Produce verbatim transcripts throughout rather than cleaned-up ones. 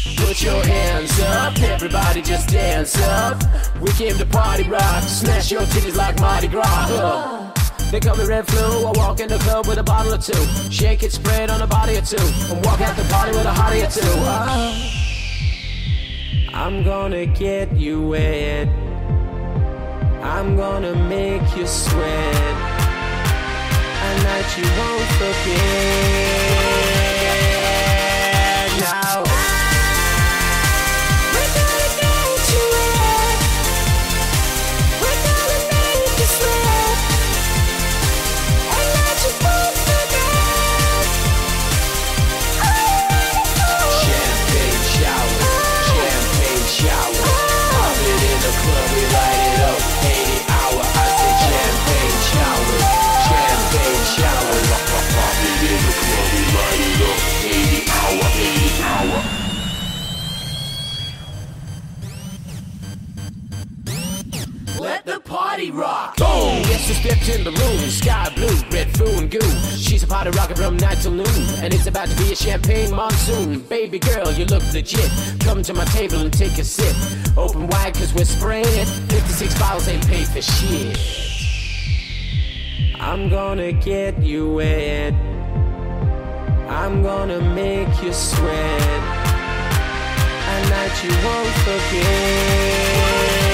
Put your hands up, everybody just dance up. We came to party rock, smash your titties like Mardi Gras. Uh. They call me Red Flu, I walk in the club with a bottle or two. Shake it, spray it on a body or two, and walk out the party with a hottie or two. Uh. I'm gonna get you wet, I'm gonna make you sweat, a night you won't forget. Now we're gonna get you wet, we're gonna make you sweat, a night you won't forget. Champagne shower, champagne shower, pop it in the club, we light it up. eighty hour, I said champagne shower, champagne shower, pop it in the club, we light it up. eighty hour, eighty hour. Let the party rock. Boom! Guess who stepped in the room? Sky blue, red foo and goo. She's a party rocker from night till noon, and it's about to be a champagne monsoon. Baby girl, you look legit. Come to my table and take a sip. Open wide cause we're spraying it. fifty-six bottles ain't paid for shit. I'm gonna get you wet, I'm gonna make you sweat, a night you won't forget.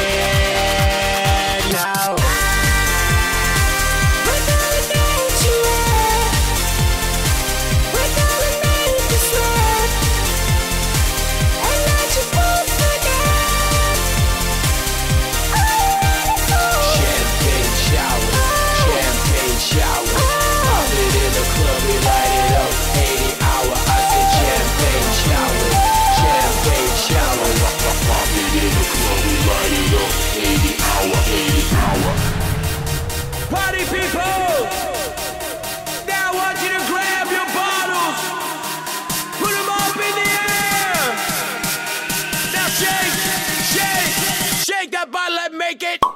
Now we're gonna get you wet, we're gonna make you sweat, a night you won't forget. Champagne shower, champagne shower, pop it in the club, we light it up. eighty hour, I said champagne shower, champagne shower, pop it in the club, we light it up. eighty hour, eighty hour. Party people! Now I want you to grab your bottles, put them up in the air. Now shake, shake, shake that bottle and make it.